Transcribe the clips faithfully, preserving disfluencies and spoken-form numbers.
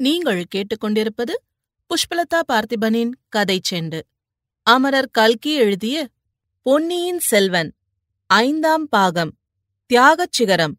நீங்கள் கேட்டுக்கொண்டிருப்பது புஷ்பலதா பார்த்திபனின் கதை செண்டு. அமரர் கல்கி எழுதிய பொன்னியின் செல்வன் ஐந்தாம் பாகம் தியாகச் சிகரம்.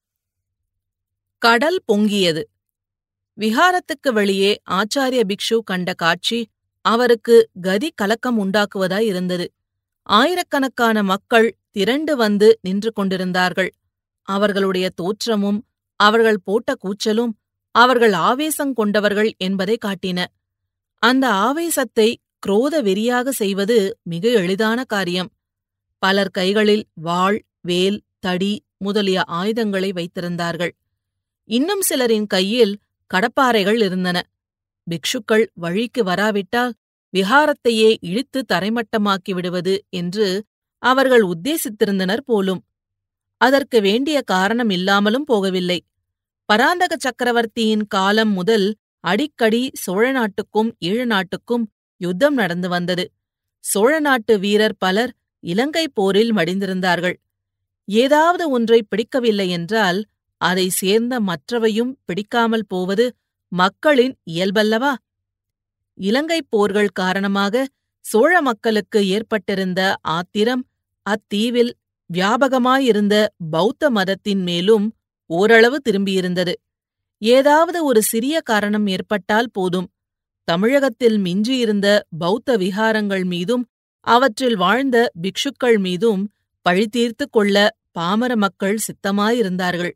கடல் பொங்கியது. விஹாரத்துக்கு வெளியே ஆச்சாரிய பிக்ஷு கண்ட காட்சி அவருக்கு கதி கலக்கம் உண்டாக்குவதாய் இருந்தது. ஆயிரக்கணக்கான மக்கள் திரண்டு வந்து நின்று கொண்டிருந்தார்கள். அவர்களுடைய தோற்றமும் அவர்கள் போட்ட கூச்சலும் அவர்கள் ஆவேசங் கொண்டவர்கள் என்பதை காட்டின. அந்த ஆவேசத்தை குரோத வெறியாக செய்வது மிக எளிதான காரியம். பலர் கைகளில் வாள், வேல், தடி முதலிய ஆயுதங்களை வைத்திருந்தார்கள். இன்னும் சிலரின் கையில் கடப்பாறைகள் இருந்தன. பிக்ஷுக்கள் வழிக்கு வராவிட்டால் விஹாரத்தையே இழுத்து தரைமட்டமாக்கி விடுவது என்று அவர்கள் உத்தேசித்திருந்தனர் போலும். அதற்கு வேண்டிய காரணம் இல்லாமலும் போகவில்லை. பராந்தக சக்கரவர்த்தியின் காலம் முதல் அடிக்கடி சோழ நாட்டுக்கும் ஈழ நாட்டுக்கும் யுத்தம் நடந்து வந்தது. சோழ நாட்டு வீரர் பலர் இலங்கை போரில் மடிந்திருந்தார்கள். ஏதாவது ஒன்றை பிடிக்கவில்லை என்றால் அதை சேர்ந்த மற்றவையும் பிடிக்காமல் போவது மக்களின் இயல்பல்லவா? இலங்கைப் போர்கள் காரணமாக சோழ மக்களுக்கு ஏற்பட்டிருந்த ஆத்திரம் அத்தீவில் வியாபகமாயிருந்த பௌத்த மதத்தின் மேலும் ஓரளவு திரும்பியிருந்தது. ஏதாவது ஒரு சிறிய காரணம் ஏற்பட்டால் போதும், தமிழகத்தில் மிஞ்சியிருந்த பௌத்த விஹாரங்கள் மீதும் அவற்றில் வாழ்ந்த பிக்ஷுக்கள் மீதும் பழிதீர்த்து கொள்ள பாமர மக்கள் சித்தமாயிருந்தார்கள்.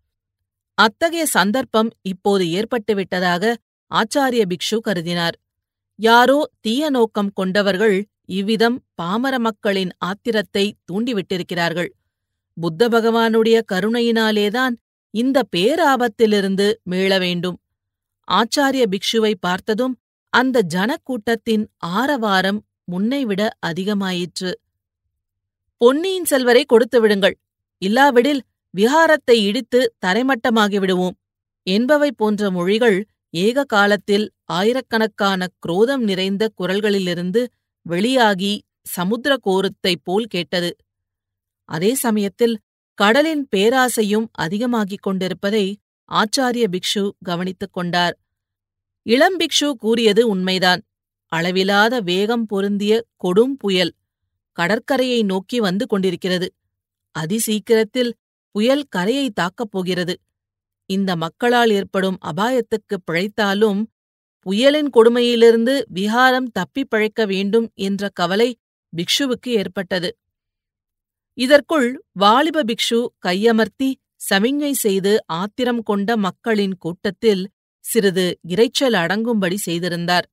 அத்தகைய சந்தர்ப்பம் இப்போது ஏற்பட்டுவிட்டதாக ஆச்சாரிய பிக்ஷு கருதினார். யாரோ தீய நோக்கம் கொண்டவர்கள் இவ்விதம் பாமர மக்களின் ஆத்திரத்தை தூண்டிவிட்டிருக்கிறார்கள். புத்த பகவானுடைய கருணையினாலேதான் இந்த பேராபத்திலிருந்து மீள வேண்டும். ஆச்சாரிய பிக்ஷுவை பார்த்ததும் அந்த ஜனக்கூட்டத்தின் ஆரவாரம் முன்னைவிட அதிகமாயிற்று. பொன்னியின் செல்வரை கொடுத்து விடுங்கள், இல்லாவிடில் விஹாரத்தை இடித்து தரைமட்டமாகி விடுவோம் என்பவை போன்ற மொழிகள் ஏக காலத்தில் ஆயிரக்கணக்கான குரோதம் நிறைந்த குரல்களிலிருந்து வெளியாகி சமுத்திர கோரத்தைப் போல் கேட்டது. அதே சமயத்தில் கடலின் பேராசையும் அதிகமாகிக் கொண்டிருப்பதை ஆச்சாரிய பிக்ஷு கவனித்துக் கொண்டார். இளம் பிக்ஷு கூறியது உண்மைதான். அளவிலாத வேகம் பொருந்திய கொடும் புயல் கடற்கரையை நோக்கி வந்து கொண்டிருக்கிறது. அதிசீக்கிரத்தில் புயல் கரையை தாக்கப் போகிறது. இந்த மக்களால் ஏற்படும் அபாயத்துக்குப் பிழைத்தாலும் புயலின் கொடுமையிலிருந்து விஹாரம் தப்பிப் பிழைக்க வேண்டும் என்ற கவலை பிக்ஷுவுக்கு ஏற்பட்டது. இதற்குள் வாலிப பிக்ஷு கையமர்த்தி சமிஞ்ஞை செய்து ஆத்திரம் கொண்ட மக்களின் கூட்டத்தில் சிறிது இரைச்சல் அடங்கும்படி செய்திருந்தார்.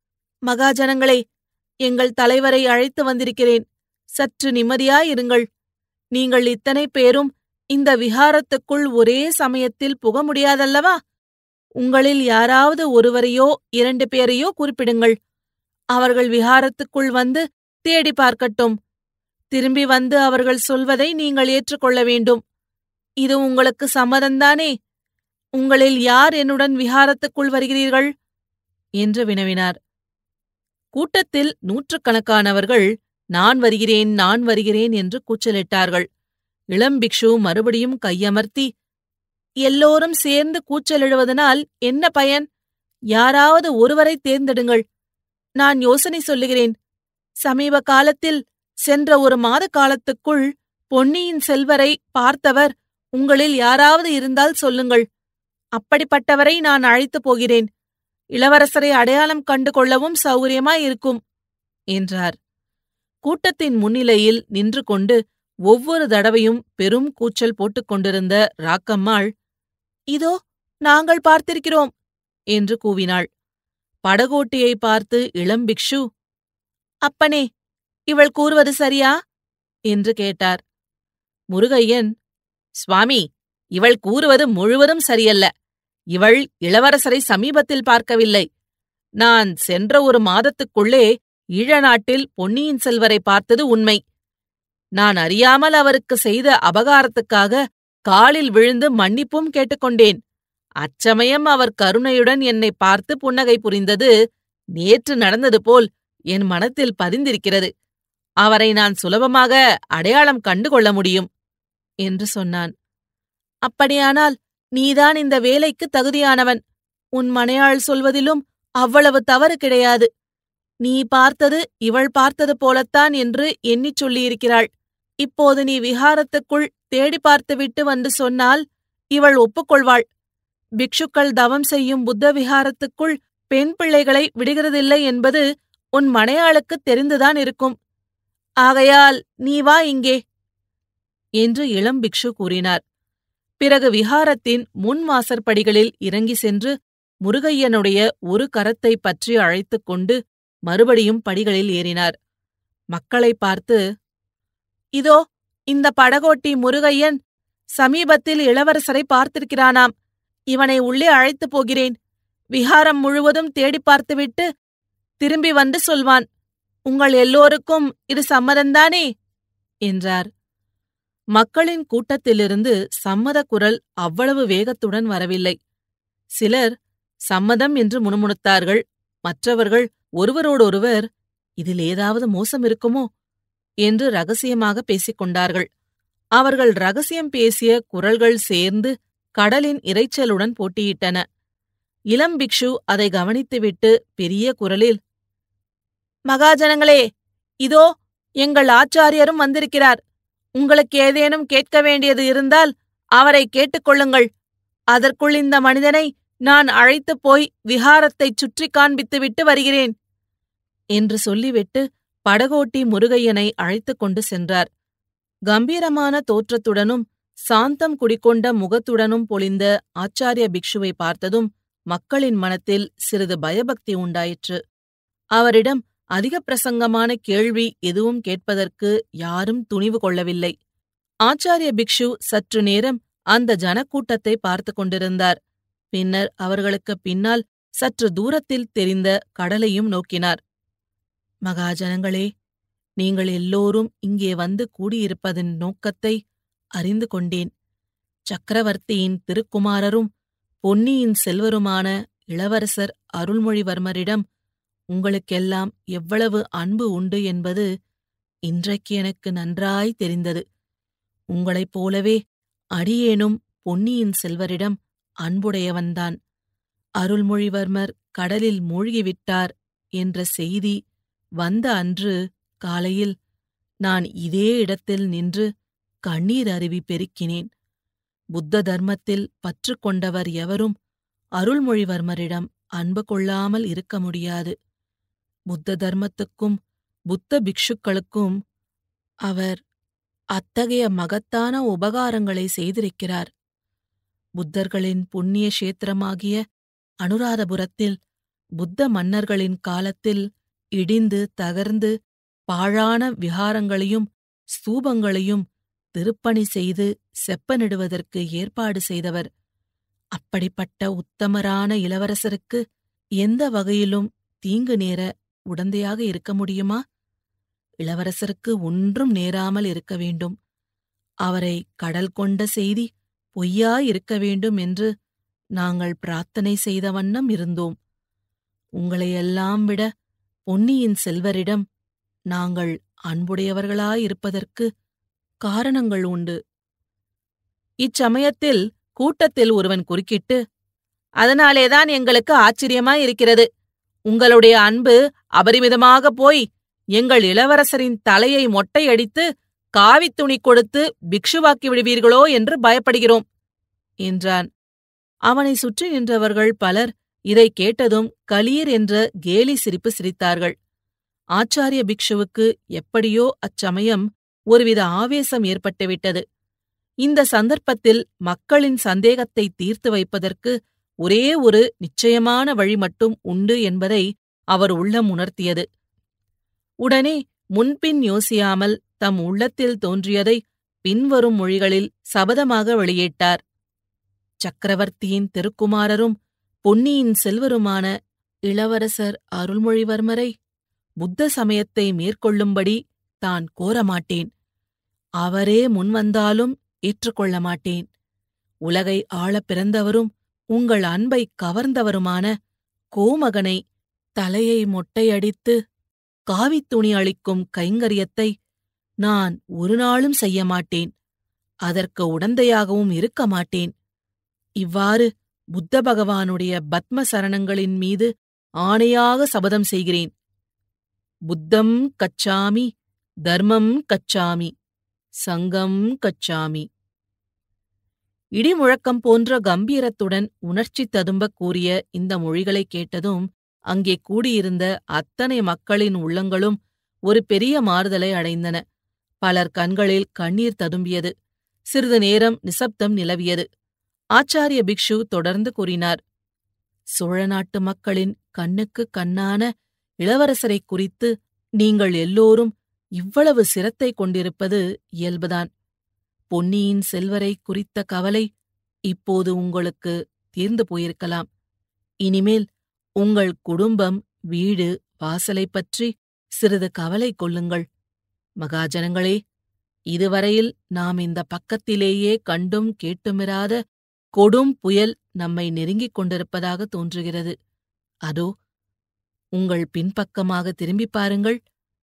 மகாஜனங்களே, எங்கள் தலைவரை அழைத்து வந்திருக்கிறேன். சற்று நிம்மதியாயிருங்கள். நீங்கள் இத்தனை பேரும் இந்த விஹாரத்துக்குள் ஒரே சமயத்தில் புக முடியாதல்லவா? உங்களில் யாராவது ஒருவரையோ இரண்டு பேரையோ குறிப்பிடுங்கள். அவர்கள் விஹாரத்துக்குள் வந்து தேடி பார்க்கட்டும். திரும்பி வந்து அவர்கள் சொல்வதை நீங்கள் ஏற்றுக்கொள்ள வேண்டும். இது உங்களுக்கு சம்மதந்தானே? உங்களில் யார் என்னுடன் விஹாரத்துக்குள் வருகிறீர்கள் என்று வினவினார். கூட்டத்தில் நூற்றுக்கணக்கானவர்கள் நான் வருகிறேன், நான் வருகிறேன் என்று கூச்சலிட்டார்கள். இளம் பிக்ஷு மறுபடியும் கையமர்த்தி, எல்லோரும் சேர்ந்து கூச்சலிடுவதனால் என்ன பயன்? யாராவது ஒருவரை தேர்ந்தெடுங்கள். நான் யோசனை சொல்லுகிறேன். சமீப காலத்தில் சென்ற ஒரு மாத காலத்துக்குள் பொன்னியின் செல்வரை பார்த்தவர் உங்களில் யாராவது இருந்தால் சொல்லுங்கள். அப்படிப்பட்டவரை நான் அழைத்துப் போகிறேன். இளவரசரை அடையாளம் கண்டு கொள்ளவும் சௌகரியமாயிருக்கும் என்றார். கூட்டத்தின் முன்னிலையில் நின்று கொண்டு ஒவ்வொரு தடவையும் பெரும் கூச்சல் போட்டுக் கொண்டிருந்த ராக்கம்மாள், இதோ நாங்கள் பார்த்திருக்கிறோம் என்று கூவினாள். படகோட்டியை பார்த்து இளம் பிக்ஷு, அப்பனே, இவள் கூறுவது சரியா என்று கேட்டார். முருகையன், சுவாமி, இவள் கூறுவது முழுவதும் சரியல்ல. இவள் இளவரசரை சமீபத்தில் பார்க்கவில்லை. நான் சென்ற ஒரு மாதத்துக்குள்ளே ஈழ நாட்டில் பொன்னியின் செல்வரை பார்த்தது உண்மை. நான் அறியாமல் அவருக்கு செய்த அபகாரத்துக்காக காலில் விழுந்து மன்னிப்பும் கேட்டுக்கொண்டேன். அச்சமயம் அவர் கருணையுடன் என்னை பார்த்து புன்னகை புரிந்தது நேற்று நடந்தது போல் என் மனத்தில் பதிந்திருக்கிறது. அவரை நான் சுலபமாக அடையாளம் கண்டு கொள்ள முடியும் என்று சொன்னான். அப்படியானால் நீதான் இந்த வேலைக்கு தகுதியானவன். உன் மனையாள் சொல்வதிலும் அவ்வளவு தவறு கிடையாது. நீ பார்த்தது இவள் பார்த்தது போலத்தான் என்று எண்ணிச் சொல்லியிருக்கிறாள். இப்போது நீ விஹாரத்துக்குள் தேடி பார்த்துவிட்டு வந்து சொன்னால் இவள் ஒப்புக்கொள்வாள். பிக்ஷுக்கள் தவம் செய்யும் புத்த விஹாரத்துக்குள் பெண் பிள்ளைகளை விடுகிறதில்லை என்பது உன் மனையாளுக்குத் தெரிந்துதான் இருக்கும். ஆகையால் நீ வா இங்கே என்று இளம் பிக்ஷு கூறினார். பிறகு விஹாரத்தின் முன் வாசற்படிகளில் இறங்கி சென்று முருகையனுடைய ஒரு கரத்தை பற்றி அழைத்துக் கொண்டு மறுபடியும் படிகளில் ஏறினார். மக்களை பார்த்து, இதோ இந்த படகோட்டி முருகையன் சமீபத்தில் இளவரசரை பார்த்திருக்கிறானாம். இவனை உள்ளே அழைத்துப் போகிறேன். விஹாரம் முழுவதும் தேடி பார்த்துவிட்டு திரும்பி வந்து சொல்வான். உங்கள் எல்லோருக்கும் இது சம்மதந்தானே என்றார். மக்களின் கூட்டத்திலிருந்து சம்மத குரல் அவ்வளவு வேகத்துடன் வரவில்லை. சிலர் சம்மதம் என்று முணுமுணுத்தார்கள். மற்றவர்கள் ஒருவரோடொருவர் இதில் ஏதாவது மோசம் இருக்குமோ என்று ரகசியமாக பேசிக் கொண்டார்கள். அவர்கள் ரகசியம் பேசிய குரல்கள் சேர்ந்து கடலின் இரைச்சலுடன் போட்டியிட்டன. இளம் பிக்ஷு அதை கவனித்துவிட்டு பெரிய குரலில், மகாஜனங்களே, இதோ எங்கள் ஆச்சாரியரும் வந்திருக்கிறார். உங்களுக்கு ஏதேனும் கேட்க வேண்டியது இருந்தால் அவரை கேட்டுக்கொள்ளுங்கள். அதற்குள் இந்த மனிதனை நான் அழைத்துப் போய் விஹாரத்தைச் சுற்றி காண்பித்துவிட்டு வருகிறேன் என்று சொல்லிவிட்டு படகோட்டி முருகையனை அழைத்துக் கொண்டு சென்றார். கம்பீரமான தோற்றத்துடனும் சாந்தம் குடிகொண்ட முகத்துடனும் பொலிந்த ஆச்சாரிய பிக்ஷுவை பார்த்ததும் மக்களின் மனத்தில் சிறிது பயபக்தி உண்டாயிற்று. அவரிடம் அதிக பிரசங்கமான கேள்வி எதுவும் கேட்பதற்கு யாரும் துணிவு கொள்ளவில்லை. ஆச்சாரிய பிக்ஷு சற்று நேரம் அந்த ஜனக்கூட்டத்தை பார்த்து கொண்டிருந்தார். பின்னர் அவர்களுக்கு பின்னால் சற்று தூரத்தில் தெரிந்த கடலையும் நோக்கினார். மகாஜனங்களே, நீங்கள் எல்லோரும் இங்கே வந்து கூடியிருப்பதன் நோக்கத்தை அறிந்து கொண்டேன். சக்கரவர்த்தியின் திருக்குமாரரும் பொன்னியின் செல்வருமான இளவரசர் அருள்மொழிவர்மரிடம் உங்களுக்கெல்லாம் எவ்வளவு அன்பு உண்டு என்பது இன்றைக்கு எனக்கு நன்றாய் தெரிந்தது. உங்களைப் போலவே அடியேனும் பொன்னியின் செல்வரிடம் அன்புடையவன்தான். அருள்மொழிவர்மர் கடலில் மூழ்கிவிட்டார் என்ற செய்தி வந்த அன்று காலையில் நான் இதே இடத்தில் நின்று கண்ணீர் அருவி பெருக்கினேன். புத்த தர்மத்தில் பற்று கொண்டவர் எவரும் அருள்மொழிவர்மரிடம் அன்பு கொள்ளாமல் இருக்க முடியாது. புத்த தர்மத்துக்கும் புத்த பிக்ஷுக்களுக்கும் அவர் அத்தகைய மகத்தான உபகாரங்களை செய்திருக்கிறார். புத்தர்களின் புண்ணிய கஷேத்திரமாகிய அனுராதபுரத்தில் புத்த மன்னர்களின் காலத்தில் இடிந்து தகர்ந்து பாழான விஹாரங்களையும் ஸ்தூபங்களையும் திருப்பணி செய்து செப்பனிடுவதற்கு ஏற்பாடு செய்தவர். அப்படிப்பட்ட உத்தமரான இளவரசருக்கு எந்த வகையிலும் தீங்கு நேர உடந்தையாக இருக்க முடியுமா? இளவரசருக்கு ஒன்றும் நேராமல் இருக்க வேண்டும். அவரை கடல் கொண்ட செய்தி பொய்யாயிருக்க வேண்டும் என்று நாங்கள் பிரார்த்தனை செய்த வண்ணம் இருந்தோம். உங்களையெல்லாம் விட பொன்னியின் செல்வரிடம் நாங்கள் அன்புடையவர்களாயிருப்பதற்கு காரணங்கள் உண்டு. இச்சமயத்தில் கூட்டத்தில் ஒருவன் குறுக்கிட்டு, அதனாலேதான் எங்களுக்கு ஆச்சரியமாயிருக்கிறது. உங்களுடைய அன்பு அபரிமிதமாக போய் எங்கள் இளவரசரின் தலையை மொட்டையடித்து காவித் துணி கொடுத்து பிக்ஷுவாக்கி விடுவீர்களோ என்று பயப்படுகிறோம் என்றான். அவனை சுற்றி நின்றவர்கள் பலர் இதைக் கேட்டதும் கலீர் என்ற கேலி சிரிப்பு சிரித்தார்கள். ஆச்சாரிய பிக்ஷுவுக்கு எப்படியோ அச்சமயம் ஒருவித ஆவேசம் ஏற்பட்டுவிட்டது. இந்த சந்தர்ப்பத்தில் மக்களின் சந்தேகத்தை தீர்த்து வைப்பதற்கு ஒரே ஒரு நிச்சயமான வழி மட்டும் உண்டு என்பதை அவர் உள்ளம் உணர்த்தியது. உடனே முன்பின் யோசியாமல் தம் உள்ளத்தில் தோன்றியதை பின்வரும் மொழிகளில் சபதமாக வெளியிட்டார். சக்கரவர்த்தியின் திருக்குமாரரும் பொன்னியின் செல்வருமான இளவரசர் அருள்மொழிவர்மரை புத்த சமயத்தை மேற்கொள்ளும்படி தான் கோரமாட்டேன். அவரே முன்வந்தாலும் ஏற்றுக்கொள்ள மாட்டேன். உலகை ஆளப் பிறந்தவரும் உங்கள் அன்பை கவர்ந்தவருமான கோமகனை தலையை மொட்டையடித்து காவித் துணி அளிக்கும் கைங்கரியத்தை நான் ஒரு நாளும் செய்ய மாட்டேன். அதற்கு உடந்தையாகவும் இருக்க மாட்டேன். இவ்வாறு புத்த பகவானுடைய பத்ம சரணங்களின் மீது ஆணையாக சபதம் செய்கிறேன். புத்தம் கச்சாமி, தர்மம் கச்சாமி, சங்கம் கச்சாமி. இடிமுழக்கம் போன்ற கம்பீரத்துடன் உணர்ச்சி ததும்பக் கூறிய இந்த மொழிகளை கேட்டதும் அங்கே கூடியிருந்த அத்தனை மக்களின் உள்ளங்களும் ஒரு பெரிய மாறுதலை அடைந்தன. பலர் கண்களில் கண்ணீர் ததும்பியது. சிறிது நேரம் நிசப்தம் நிலவியது. ஆச்சாரிய பிக்ஷு தொடர்ந்து கூறினார். சோழ நாட்டு மக்களின் கண்ணுக்கு கண்ணான இளவரசரைக் குறித்து நீங்கள் எல்லோரும் இவ்வளவு சிரத்தை கொண்டிருப்பது இயல்புதான். பொன்னியின் செல்வரை குறித்த கவலை இப்போது உங்களுக்கு தீர்ந்து போயிருக்கலாம். இனிமேல் உங்கள் குடும்பம், வீடு, வாசலைப் பற்றி சிறிது கவலை கொள்ளுங்கள். மகாஜனங்களே, இதுவரையில் நாம் இந்த பக்கத்திலேயே கண்டும் கேட்டுமிராத கொடும் புயல் நம்மை நெருங்கிக் கொண்டிருப்பதாக தோன்றுகிறது. அதோ உங்கள் பின்பக்கமாக திரும்பிப் பாருங்கள்.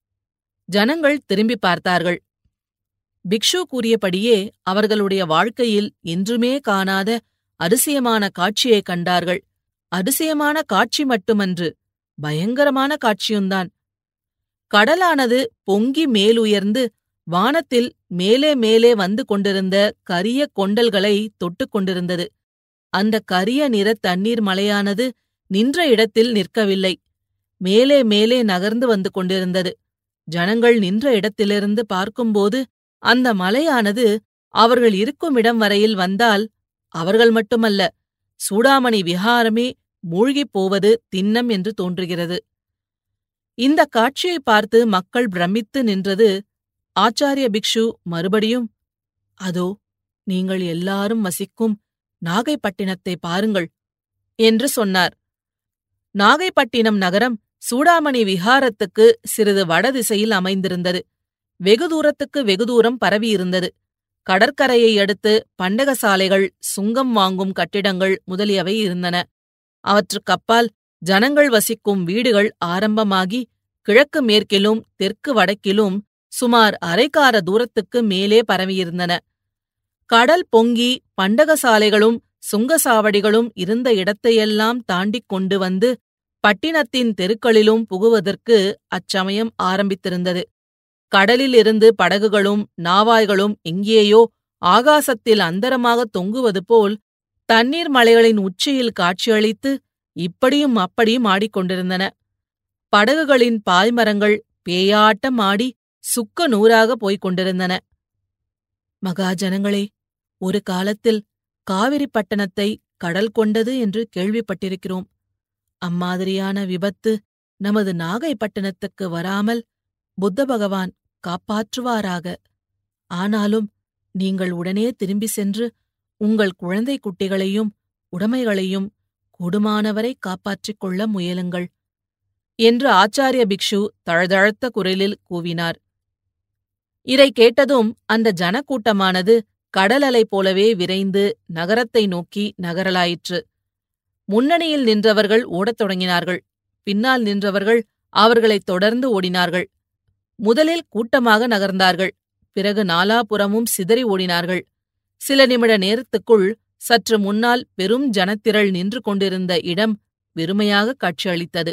ஜனங்கள் திரும்பி பார்த்தார்கள். பிக்ஷு கூறியபடியே அவர்களுடைய வாழ்க்கையில் என்றுமே காணாத அதிசயமான காட்சியைக் கண்டார்கள். அதிசயமான காட்சி மட்டுமன்று, பயங்கரமான காட்சியுந்தான். கடலானது பொங்கி மேலுயர்ந்து வானத்தில் மேலே மேலே வந்து கொண்டிருந்த கரிய கொண்டல்களை தொட்டுக் கொண்டிருந்தது. அந்த கரிய நிற தண்ணீர் மலையானது நின்ற இடத்தில் நிற்கவில்லை, மேலே மேலே நகர்ந்து வந்து கொண்டிருந்தது. ஜனங்கள் நின்ற இடத்திலிருந்து பார்க்கும்போது அந்த மலையானது அவர்கள் இருக்கும் இடம் வரையில் வந்தால் அவர்கள் மட்டுமல்ல, சூடாமணி விஹாரமே மூழ்கிப் போவது திண்ணம் என்று தோன்றுகிறது. இந்த காட்சியை பார்த்து மக்கள் பிரமித்து நின்றது. ஆச்சாரிய பிக்ஷு மறுபடியும், அதோ நீங்கள் எல்லாரும் வசிக்கும் நாகைப்பட்டினத்தை பாருங்கள் என்று சொன்னார். நாகைப்பட்டினம் நகரம் சூடாமணி விஹாரத்துக்கு சிறிது வடதிசையில் அமைந்திருந்தது. வெகு தூரத்துக்கு வெகு தூரம் பரவியிருந்தது. கடற்கரையை அடுத்து பண்டகசாலைகள், சுங்கம் வாங்கும் கட்டிடங்கள் முதலியவை இருந்தன. அவற்றுக்கப்பால் ஜனங்கள் வசிக்கும் வீடுகள் ஆரம்பமாகி கிழக்கு மேற்கிலும் தெற்கு வடக்கிலும் சுமார் அரைக்கார தூரத்துக்கு மேலே பரவியிருந்தன. கடல் பொங்கி பண்டகசாலைகளும் சுங்கசாவடிகளும் இருந்த இடத்தையெல்லாம் தாண்டிக் கொண்டு வந்து பட்டினத்தின் தெருக்களிலும் புகுவதற்கு அச்சமயம் ஆரம்பித்திருந்தது. கடலிலிருந்து படகுகளும் நாவாய்களும் எங்கேயோ ஆகாசத்தில் அந்தரமாக தொங்குவது போல் தண்ணீர் மலைகளின் உச்சியில் காட்சியளித்து இப்படியும் அப்படியும் ஆடிக்கொண்டிருந்தன. படகுகளின் பாய்மரங்கள் பேயாட்டம் ஆடி சுக்க நூறாக போய்க் கொண்டிருந்தன. மகாஜனங்களே, ஒரு காலத்தில் காவிரி பட்டணத்தை கடல் கொண்டது என்று கேள்விப்பட்டிருக்கிறோம். அம்மாதிரியான விபத்து நமது நாகைப்பட்டினத்துக்கு வராமல் புத்த பகவான் காப்பாற்றுவாராக. ஆனாலும் நீங்கள் உடனே திரும்பி சென்று உங்கள் குழந்தை குட்டிகளையும் உடைமைகளையும் கூடுமானவரை காப்பாற்றிக் கொள்ள முயலுங்கள் என்று ஆச்சாரிய பிக்ஷு தழதழத்த குரலில் கூவினார். இதை கேட்டதும் அந்த ஜனக்கூட்டமானது கடலலை போலவே விரைந்து நகரத்தை நோக்கி நகரலாயிற்று. முன்னணியில் நின்றவர்கள் ஓடத் தொடங்கினார்கள். பின்னால் நின்றவர்கள் அவர்களைத் தொடர்ந்து ஓடினார்கள். முதலில் கூட்டமாக நகர்ந்தார்கள். பிறகு நாலாபுறமும் சிதறி ஓடினார்கள். சில நிமிட நேரத்துக்குள் சற்று முன்னால் பெரும் ஜனத்திரள் நின்று கொண்டிருந்த இடம் வெறுமையாக காட்சியளித்தது.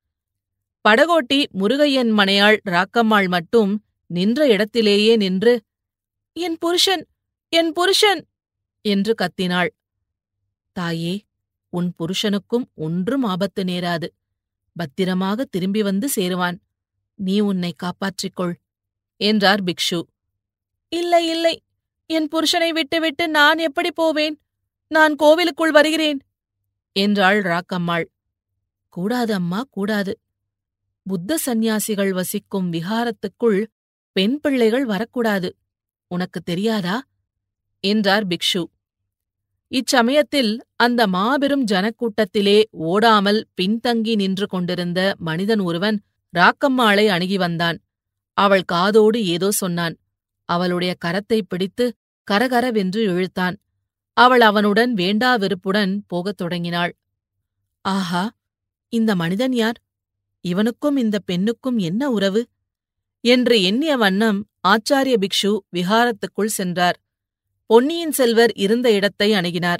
படகோட்டி முருகையன் மனையாள் ராக்கம்மாள் மட்டும் நின்ற இடத்திலேயே நின்று, என் புருஷன், என் புருஷன் என்று கத்தினாள். தாயே, உன் புருஷனுக்கும் ஒன்றும் ஆபத்து நேராது. பத்திரமாக திரும்பி வந்து சேருவான். நீ உன்னை காப்பாற்றிக்கொள் என்றார் பிக்ஷு. இல்லை இல்லை, என் புருஷனை விட்டுவிட்டு நான் எப்படி போவேன்? நான் கோவிலுக்குள் வருகிறேன் என்றாள் ராக்கம்மாள். கூடாது அம்மா, கூடாது. புத்த சந்நியாசிகள் வசிக்கும் விஹாரத்துக்குள் பெண் பிள்ளைகள் வரக்கூடாது. உனக்கு தெரியாதா என்றார் பிக்ஷு. இச்சமயத்தில் அந்த மாபெரும் ஜனக்கூட்டத்திலே ஓடாமல் பின்தங்கி நின்று கொண்டிருந்த மனிதன் ஒருவன் ராக்கம்மாளை அணுகி வந்தான். அவள் காதோடு ஏதோ சொன்னான். அவளுடைய கரத்தைப் பிடித்து கரகரவென்று இழுத்தான். அவள் அவனுடன் வேண்டா வெறுப்புடன் போகத் தொடங்கினாள். ஆஹா, இந்த மனிதன் யார்? இவனுக்கும் இந்த பெண்ணுக்கும் என்ன உறவு என்று எண்ணிய வண்ணம் ஆச்சாரிய பிக்ஷு விஹாரத்துக்குள் சென்றார். பொன்னியின் செல்வர் இருந்த இடத்தை அணுகினார்.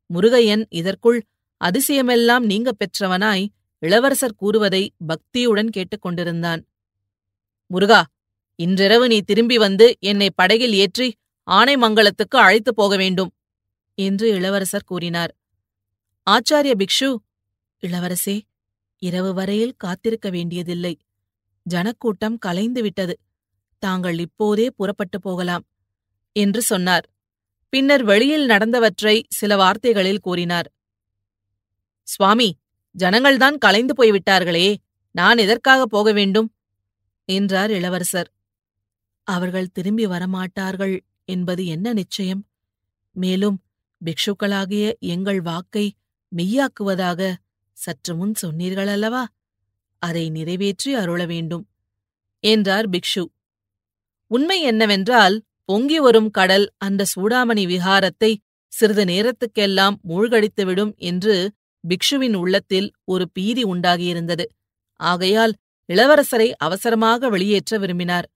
முருகையன் இதற்குள் அதிசயமெல்லாம் நீங்க பெற்றவனாய் இளவரசர் கூறுவதை பக்தியுடன் கேட்டுக்கொண்டிருந்தான். முருகா, இன்றிரவு நீ திரும்பி வந்து என்னை படகில் ஏற்றி ஆனைமங்கலத்துக்கு அழைத்துப் போக வேண்டும் என்று இளவரசர் கூறினார். ஆச்சாரிய பிக்ஷு, இளவரசே, இரவு வரையில் காத்திருக்க வேண்டியதில்லை. ஜனக்கூட்டம் கலைந்துவிட்டது. தாங்கள் இப்போதே புறப்பட்டு போகலாம் என்று சொன்னார். பின்னர் வெளியில் நடந்தவற்றை சில வார்த்தைகளில் கூறினார். சுவாமி, ஜனங்கள்தான் கலைந்து போய்விட்டார்களே, நான் எதற்காக போக வேண்டும் என்றார் இளவரசர். அவர்கள் திரும்பி வரமாட்டார்கள் என்பது என்ன நிச்சயம்? மேலும் பிக்ஷுக்களாகிய எங்கள் வாக்கை மெய்யாக்குவதாக சற்று முன் சொன்னீர்கள் அல்லவா? அதை நிறைவேற்றி அருள வேண்டும் என்றார் பிக்ஷு. உண்மை என்னவென்றால், பொங்கி வரும் கடல் அந்த சூடாமணி விஹாரத்தை சிறிது நேரத்துக்கெல்லாம் மூழ்கடித்துவிடும் என்று பிக்ஷுவின் உள்ளத்தில் ஒரு பீதி உண்டாகியிருந்தது. ஆகையால் இளவரசரை அவசரமாக வெளியேற்ற விரும்பினார்.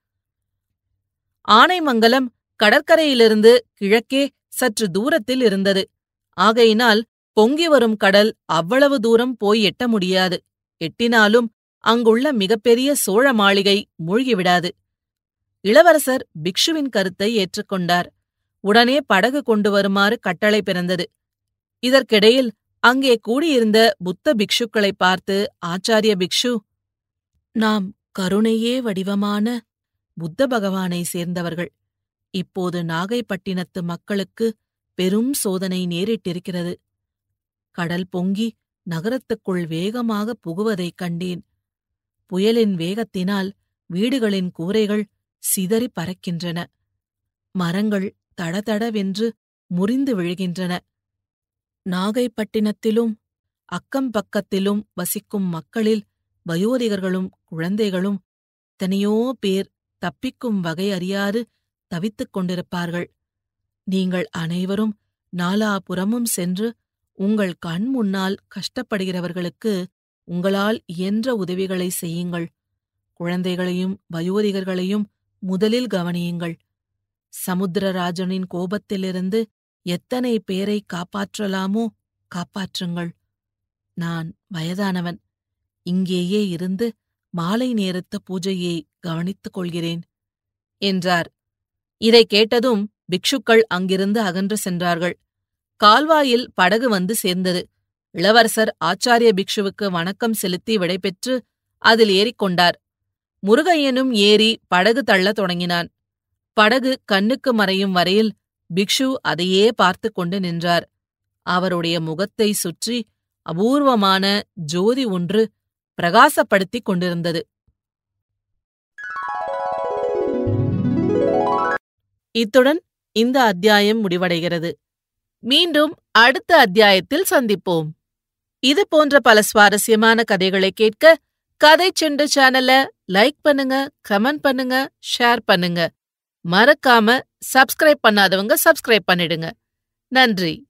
ஆனைமங்கலம் கடற்கரையிலிருந்து கிழக்கே சற்று தூரத்தில் இருந்தது. ஆகையினால் பொங்கி வரும் கடல் அவ்வளவு தூரம் போய் எட்ட முடியாது. எட்டினாலும் அங்குள்ள மிகப்பெரிய சோழ மாளிகை மூழ்கிவிடாது. இளவரசர் பிக்ஷுவின் கருத்தை ஏற்றுக்கொண்டார். உடனே படகு கொண்டு வருமாறு கட்டளை பிறந்தது. இதற்கிடையில் அங்கே கூடியிருந்த புத்த பிக்ஷுக்களை பார்த்து ஆச்சாரிய பிக்ஷு, நாம் கருணையே வடிவமான புத்த பகவானை சேர்ந்தவர்கள். இப்போது நாகைப்பட்டினத்து மக்களுக்கு பெரும் சோதனை நேரிட்டிருக்கிறது. கடல் பொங்கி நகரத்துக்குள் வேகமாக புகுவதைக் கண்டேன். புயலின் வேகத்தினால் வீடுகளின் கூரைகள் சிதறி பறக்கின்றன. மரங்கள் தடதடவென்று முறிந்து விழுகின்றன. நாகைப்பட்டினத்திலும் அக்கம் பக்கத்திலும் வசிக்கும் மக்களில் வயோதிகர்களும் குழந்தைகளும் எத்தனையோ பேர் தப்பிக்கும் வகை அறியாது தவித்துக் கொண்டிருப்பார்கள். நீங்கள் அனைவரும் நாலாபுறமும் சென்று உங்கள் கண் முன்னால் கஷ்டப்படுகிறவர்களுக்கு உங்களால் இயன்ற உதவிகளை செய்யுங்கள். குழந்தைகளையும் வயோதிகர்களையும் முதலில் கவனியுங்கள். சமுத்திரராஜனின் கோபத்திலிருந்து எத்தனை பேரை காப்பாற்றலாமோ காப்பாற்றுங்கள். நான் வயதானவன். இங்கேயே இருந்து மாலை நேரத்த பூஜையை கவனித்துக் கொள்கிறேன் என்றார். இதைக் கேட்டதும் பிக்ஷுக்கள் அங்கிருந்து அகன்று சென்றார்கள். கால்வாயில் படகு வந்து சேர்ந்தது. இளவரசர் ஆச்சாரிய பிக்ஷுவுக்கு வணக்கம் செலுத்தி விடைபெற்று அதில் ஏறிக்கொண்டார். முருகையனும் ஏறி படகு தள்ளத் தொடங்கினான். படகு கண்ணுக்கு மறையும் வரையில் பிக்ஷு அதையே பார்த்து கொண்டு நின்றார். அவருடைய முகத்தை சுற்றி அபூர்வமான ஜோதி ஒன்று பிரகாசப்படுத்திக் கொண்டிருந்தது. இத்துடன் இந்த அத்தியாயம் முடிவடைகிறது. மீண்டும் அடுத்த அத்தியாயத்தில் சந்திப்போம். இது போன்ற பல சுவாரஸ்யமான கதைகளை கேட்க கதை செண்டு சேனலை லைக் பண்ணுங்க, கமெண்ட் பண்ணுங்க, ஷேர் பண்ணுங்க. மறக்காம சப்ஸ்கிரைப் பண்ணாதவங்க சப்ஸ்கிரைப் பண்ணிடுங்க. நன்றி.